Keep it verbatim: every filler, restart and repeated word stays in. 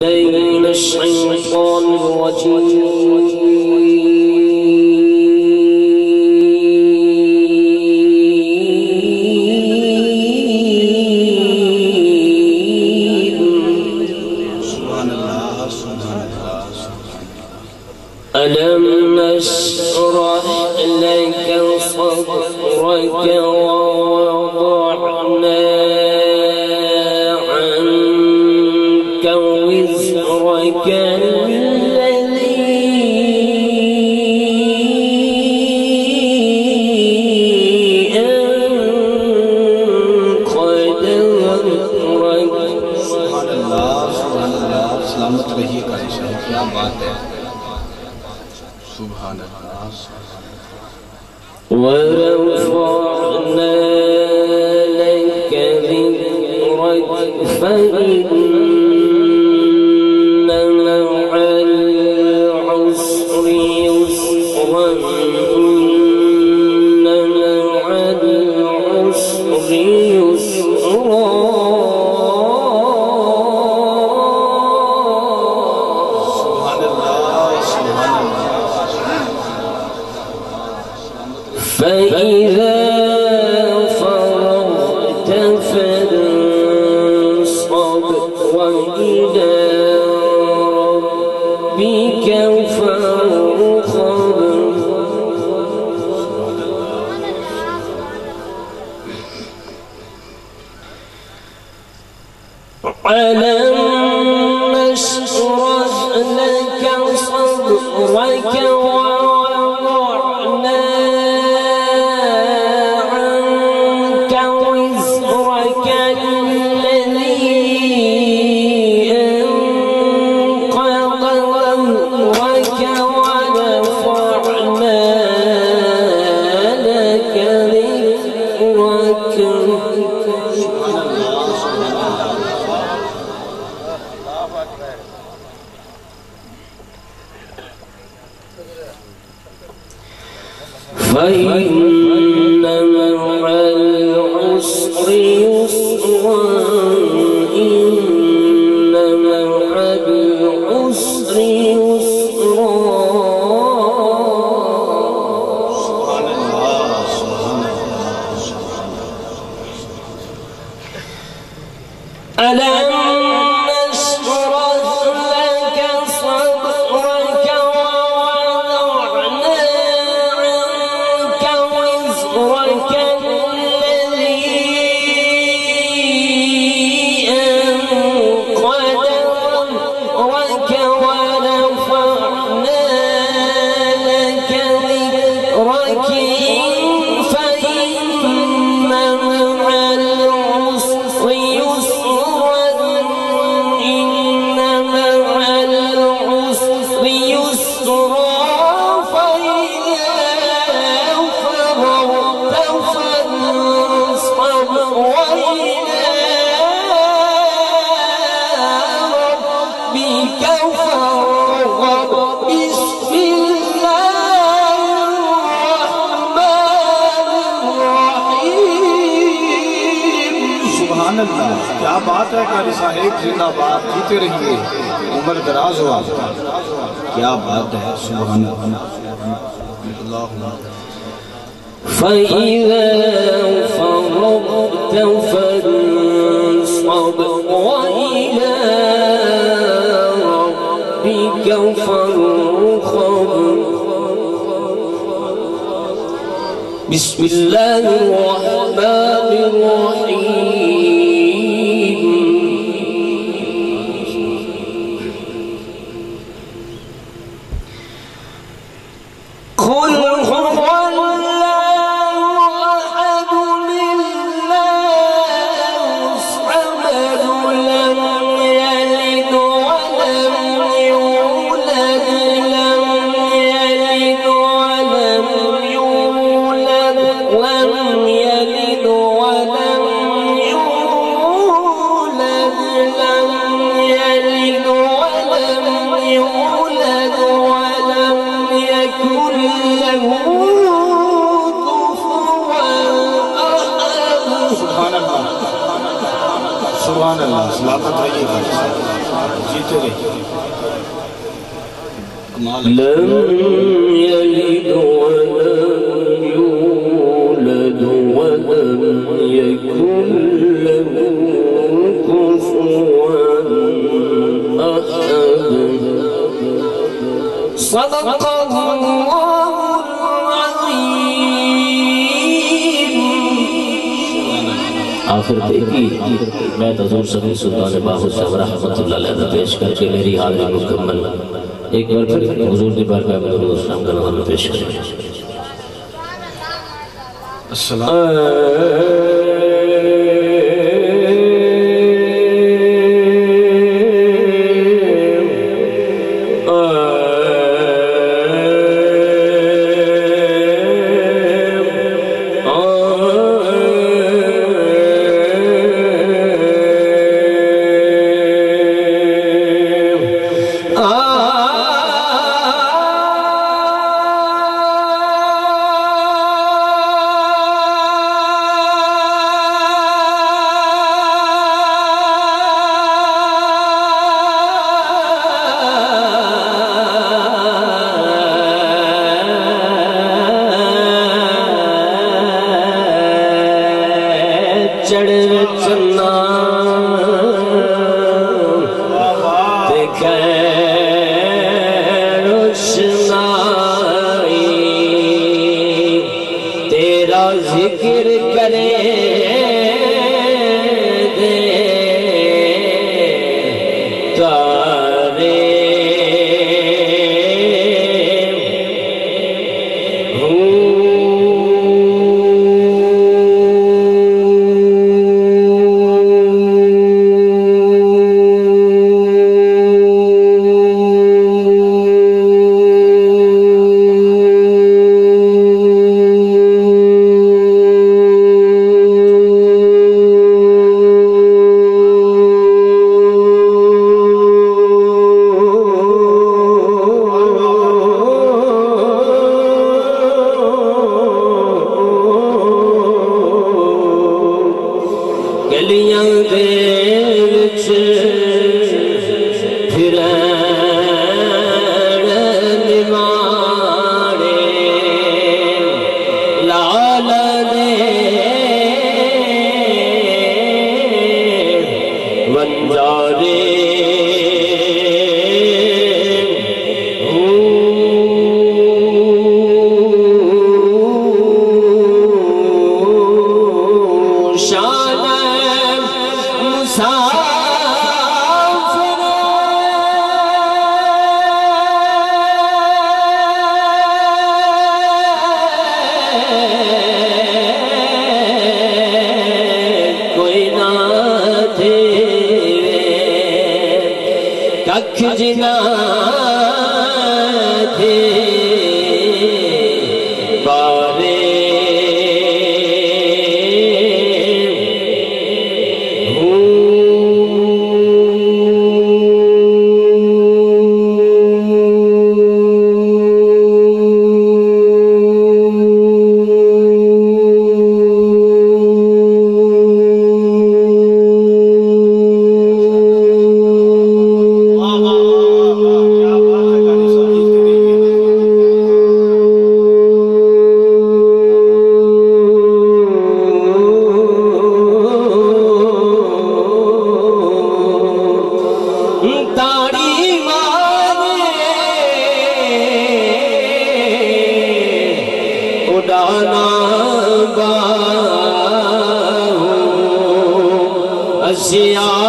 من الشيطان الرجيم ألم نشرح لك صدرك ووضعنا عنك وزرك الذي أنقض ظهرك. سبحان الله سبحان الله سلامت رہیے کا انشاءاللہ. کیا بات ہے. سبحان اللہ. ورفعنا لك ذكرك فإن مع العسر يسرا إن مع العسر يسرا. فإذا فرغت فانصب وإلى ربك فارغب. ألم نشرح لك صدرك فإن مع العسر يسرا إن مع العسر يسرا. سبحان الله سبحان الله. ألم نشرح لك صدرك ووضعنا عنك وزرك الذي أنقض ظهرك ورفعنا لك ذكرك فإن مع العسر يسرا إن مع العسر يسرا. فإذا فرغت فانصب وإلى ربك فارغب. بسم الله الرحمن الرحيم. سبحان اللہ. کیا بات ہے قاری صاحب. زندہ باد. جیتے رہیے. عمر دراز ہو آپ کا. کیا بات ہے. سبحان اللہ. فإذا فرغت فانصب وإلى ربك فارغب. بسم الله الرحمن الرحيم. قل هو سبحان اللہ. سلامت رہیے گا. जीते रहिए। कमाल लम यलिद वलम यूलद वलम यकुन लहू कुफुवन अहद। सदक़ल्लाहुल अज़ीम। आखिर देखी मैं हज़ूर सभी सुल्तान बाहु साहब रहमतुल्लाह अलैह पेश करके मेरी हाज़िरी मुकम्मल। एक बार फिर हुजूर की बारगाह में दुरूद सलाम का नज़ारा पेश करें। अस्सलाम जिक्र करे दे तारे गलियां दे विच फिरन निमाड़े लाल दे वंजारे कख जिना थे बारे उड़ाना बाहू असिया